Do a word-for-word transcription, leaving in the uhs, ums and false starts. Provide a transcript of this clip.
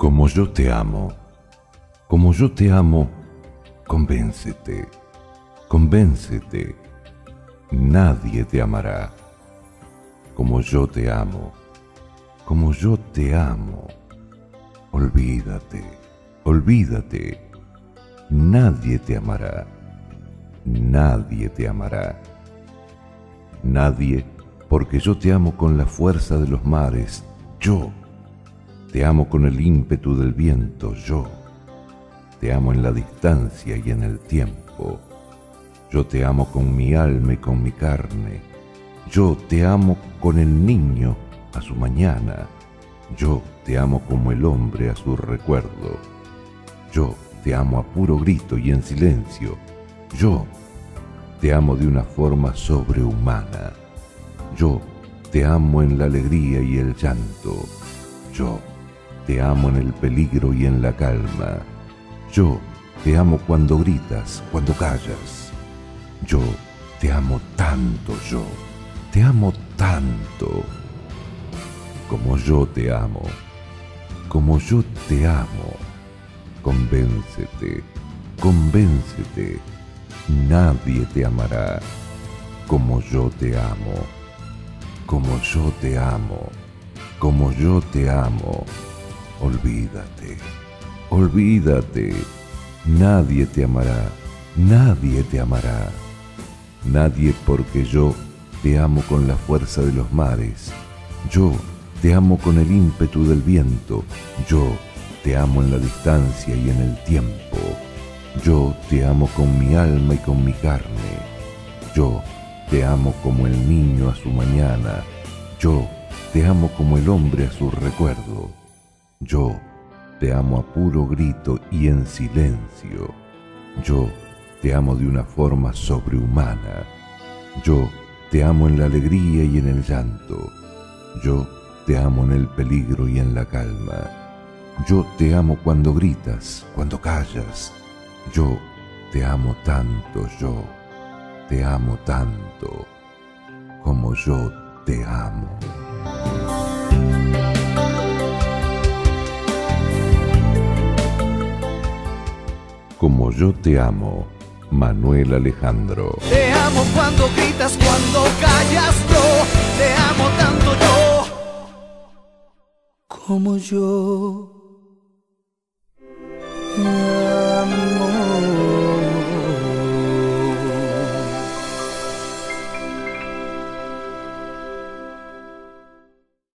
Como yo te amo, como yo te amo, convéncete, convéncete, nadie te amará. Como yo te amo, como yo te amo, olvídate, olvídate, nadie te amará, nadie te amará. Nadie, porque yo te amo con la fuerza de los mares, yo. Te amo con el ímpetu del viento, yo. Te amo en la distancia y en el tiempo. Yo te amo con mi alma y con mi carne. Yo te amo con el niño a su mañana. Yo te amo como el hombre a su recuerdo. Yo te amo a puro grito y en silencio. Yo te amo de una forma sobrehumana. Yo te amo en la alegría y el llanto. Yo te amo en el peligro y en la calma. Yo te amo cuando gritas, cuando callas. Yo te amo tanto, yo. Te amo tanto. Como yo te amo. Como yo te amo. Convéncete, convéncete. Nadie te amará como yo te amo. Como yo te amo. Como yo te amo. Olvídate, olvídate, nadie te amará, nadie te amará, nadie porque yo te amo con la fuerza de los mares, yo te amo con el ímpetu del viento, yo te amo en la distancia y en el tiempo, yo te amo con mi alma y con mi carne, yo te amo como el niño a su mañana, yo te amo como el hombre a su recuerdo. Yo te amo a puro grito y en silencio. Yo te amo de una forma sobrehumana. Yo te amo en la alegría y en el llanto. Yo te amo en el peligro y en la calma. Yo te amo cuando gritas, cuando callas. Yo te amo tanto, yo te amo tanto, como yo te amo. Como yo te amo, Manuel Alejandro. Te amo cuando gritas, cuando callas, yo te amo tanto, yo como yo te amo.